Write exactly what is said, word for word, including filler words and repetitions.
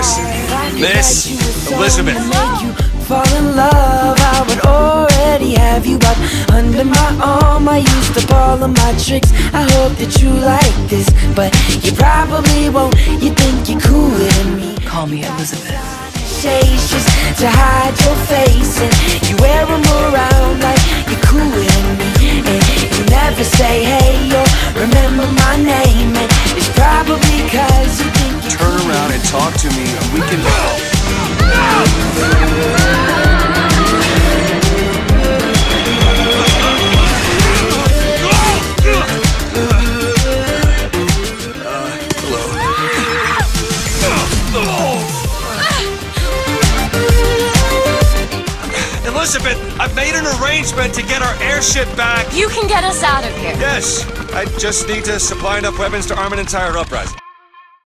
Miss, Miss Elizabeth. Fall in love, I would already have you up under my arm. I used up all of my tricks. I hope that you like this, but you probably won't. You think you're cooler than me. Call me Elizabeth. Shades just to hide your face, and you wear them around like you're cooler than me. And you never say hey or remember my name, and it's probably cause you think you're Turn around and talk to me, and we can. Elizabeth, I've made an arrangement to get our airship back. You can get us out of here. Yes, I just need to supply enough weapons to arm an entire uprising.